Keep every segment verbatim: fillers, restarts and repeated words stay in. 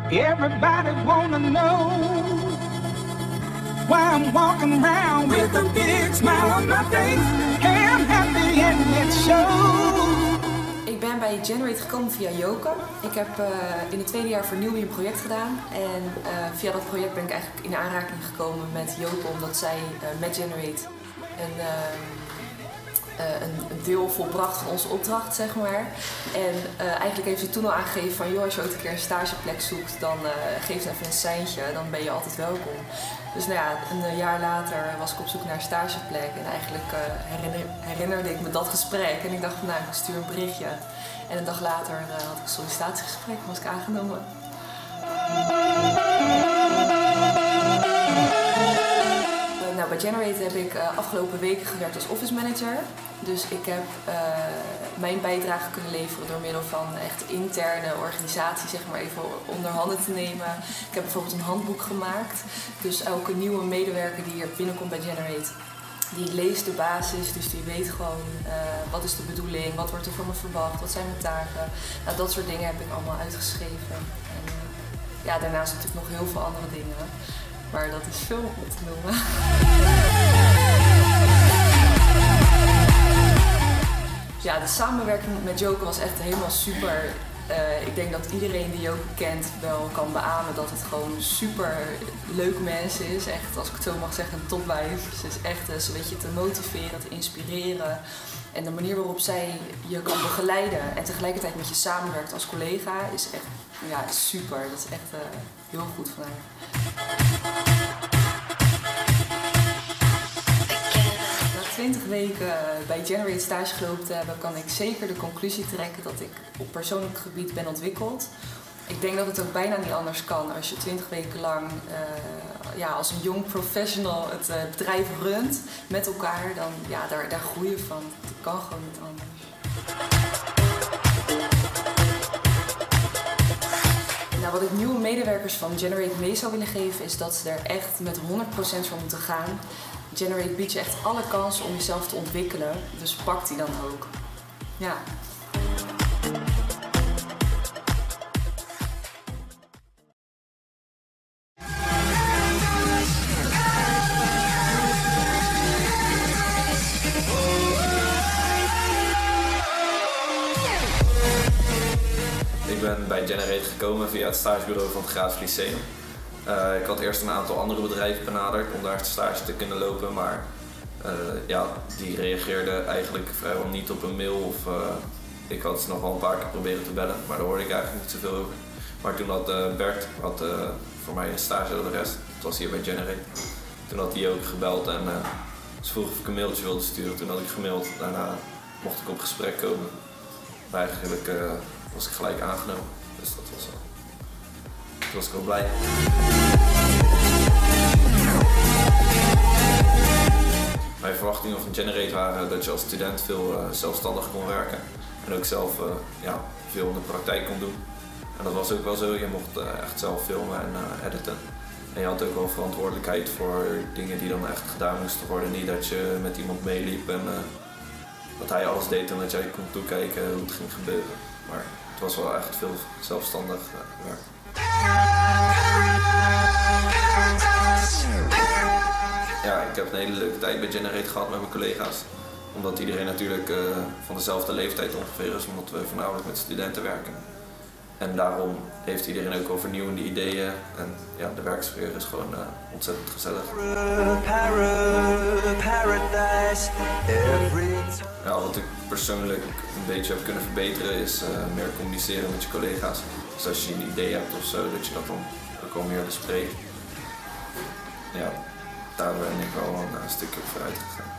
Everybody wanna know why I'm walking around with a big smile on my face. Hey, I'm happy and it shows. Ik ben bij Generate gekomen via Joke. Ik heb uh, in het tweede jaar vernieuwing een project gedaan. En uh, via dat project ben ik eigenlijk in aanraking gekomen met Joke, omdat zij uh, met Generate een, uh, uh, een, een deel volbracht van onze opdracht, zeg maar. En uh, eigenlijk heeft ze toen al aangegeven van, joh, als je ooit een keer een stageplek zoekt, dan uh, geef even een seintje, dan ben je altijd welkom. Dus nou ja, een jaar later was ik op zoek naar een stageplek en eigenlijk uh, herinner, herinnerde ik me dat gesprek en ik dacht van, nou, ik stuur een berichtje. En een dag later uh, had ik een sollicitatiegesprek en was ik aangenomen. Uh, nou, bij Generate heb ik uh, afgelopen weken gewerkt als office manager. Dus ik heb uh, mijn bijdrage kunnen leveren door middel van echt interne organisatie, zeg maar, even onder handen te nemen. Ik heb bijvoorbeeld een handboek gemaakt. Dus elke nieuwe medewerker die hier binnenkomt bij Generate, die leest de basis, dus die weet gewoon uh, wat is de bedoeling, wat wordt er van me verwacht, wat zijn mijn taken. Nou, dat soort dingen heb ik allemaal uitgeschreven. En, uh, ja, daarnaast natuurlijk nog heel veel andere dingen, maar dat is veel om te noemen. Ja, de samenwerking met Joke was echt helemaal super. Uh, ik denk dat iedereen die Joke kent wel kan beamen dat het gewoon super leuk mensen is. Echt, als ik het zo mag zeggen, een topwijf. Ze is echt, ze weet je te motiveren, te inspireren. En de manier waarop zij je kan begeleiden en tegelijkertijd met je samenwerkt als collega is echt, ja, super. Dat is echt uh, heel goed van haar. twintig weken bij Generate stage gelopen te hebben, kan ik zeker de conclusie trekken dat ik op persoonlijk gebied ben ontwikkeld. Ik denk dat het ook bijna niet anders kan als je twintig weken lang uh, ja, als een jong professional het uh, bedrijf runt met elkaar, dan ja, daar, daar groei je van. Dat kan gewoon niet anders. Nou, wat ik nieuwe medewerkers van Generate mee zou willen geven is dat ze er echt met honderd procent voor moeten gaan. Generate biedt je echt alle kansen om jezelf te ontwikkelen, dus pak die dan ook. Ja. Ik ben bij Generate gekomen via het stagebureau van het Graafs Lyceum. Uh, ik had eerst een aantal andere bedrijven benaderd om daar stage te kunnen lopen, maar uh, ja, die reageerden eigenlijk vrijwel niet op een mail. Of, uh, ik had ze nog wel een paar keer proberen te bellen, maar daar hoorde ik eigenlijk niet zoveel over. Maar toen had uh, Bert had, uh, voor mij een stageadres, het was hier bij Generate. Toen had hij ook gebeld en uh, ze vroeg of ik een mailtje wilde sturen. Toen had ik gemaild, daarna mocht ik op gesprek komen. Maar eigenlijk uh, was ik gelijk aangenomen, dus dat was wel. Toen was ik wel blij. Mijn verwachtingen van Generate waren dat je als student veel uh, zelfstandig kon werken en ook zelf uh, ja, veel in de praktijk kon doen. En dat was ook wel zo, je mocht uh, echt zelf filmen en uh, editen. En je had ook wel verantwoordelijkheid voor dingen die dan echt gedaan moesten worden. Niet dat je met iemand meeliep en uh, dat hij alles deed en dat jij kon toekijken hoe het ging gebeuren. Maar het was wel echt veel zelfstandig uh, werk. Ja, ik heb een hele leuke tijd bij Generate gehad met mijn collega's. Omdat iedereen natuurlijk uh, van dezelfde leeftijd ongeveer is, omdat we voornamelijk met studenten werken. En daarom heeft iedereen ook wel vernieuwende ideeën. En ja, de werksfeer is gewoon uh, ontzettend gezellig. Ja, wat ik persoonlijk een beetje heb kunnen verbeteren is uh, meer communiceren met je collega's. Dus als je een idee hebt of zo, dat je dat dan ook wel meer bespreekt. Ja, daar ben ik wel een, een stukje op vooruit gegaan.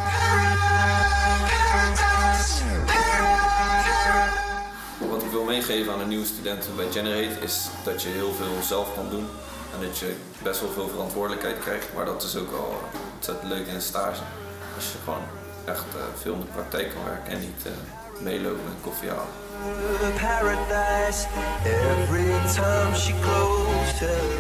Wat ik wil meegeven aan de nieuwe studenten bij Generate is dat je heel veel zelf kan doen. En dat je best wel veel verantwoordelijkheid krijgt, maar dat is ook wel ontzettend leuk in een stage. Als je gewoon echt uh, veel in de praktijk kan werken en niet uh, meelopen met koffie halen. Paradise every time she closed her